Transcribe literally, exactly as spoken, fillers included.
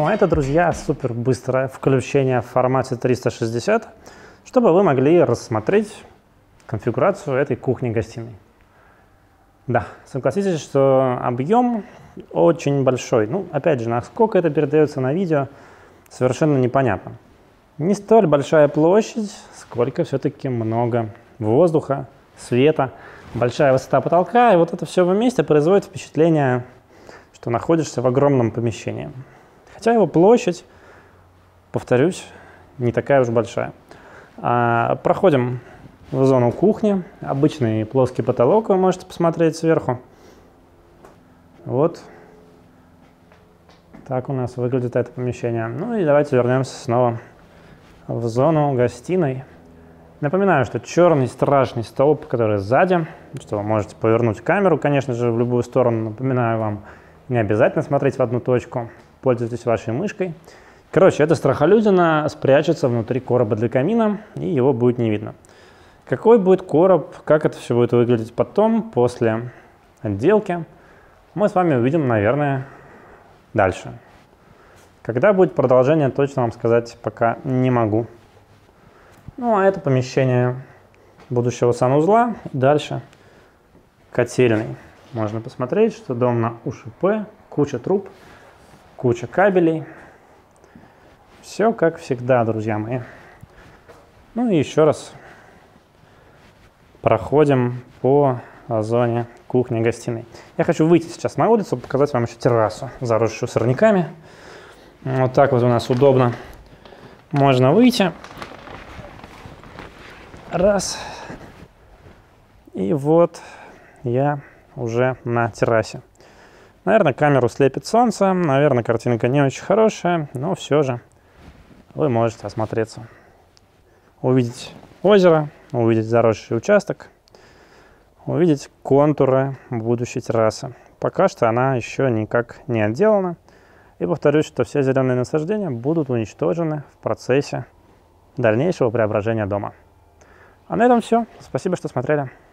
Ну, а это, друзья, супер быстрое включение в формате триста шестьдесят, чтобы вы могли рассмотреть конфигурацию этой кухни-гостиной. Да, согласитесь, что объем очень большой. Ну, опять же, насколько это передается на видео, совершенно непонятно. Не столь большая площадь, сколько все-таки много воздуха, света, большая высота потолка, и вот это все вместе производит впечатление, что находишься в огромном помещении. Хотя его площадь, повторюсь, не такая уж большая. А, проходим в зону кухни. Обычный плоский потолок вы можете посмотреть сверху. Вот так у нас выглядит это помещение. Ну и давайте вернемся снова в зону гостиной. Напоминаю, что черный страшный столб, который сзади, что вы можете повернуть камеру, конечно же, в любую сторону. Напоминаю вам, не обязательно смотреть в одну точку. Пользуйтесь вашей мышкой. Короче, эта страхолюдина спрячется внутри короба для камина, и его будет не видно. Какой будет короб, как это все будет выглядеть потом, после отделки, мы с вами увидим, наверное, дальше. Когда будет продолжение, точно вам сказать пока не могу. Ну, а это помещение будущего санузла. Дальше котельный. Можно посмотреть, что дом на УШП, куча труб, куча кабелей. Все как всегда, друзья мои. Ну и еще раз проходим по зоне кухни-гостиной. Я хочу выйти сейчас на улицу, показать вам еще террасу, заросшую сорняками. Вот так вот у нас удобно. Можно выйти. Раз. И вот я уже на террасе. Наверное, камеру слепит солнце, наверное, картинка не очень хорошая, но все же вы можете осмотреться. Увидеть озеро, увидеть заросший участок, увидеть контуры будущей террасы. Пока что она еще никак не отделана. И повторюсь, что все зеленые насаждения будут уничтожены в процессе дальнейшего преображения дома. А на этом все. Спасибо, что смотрели.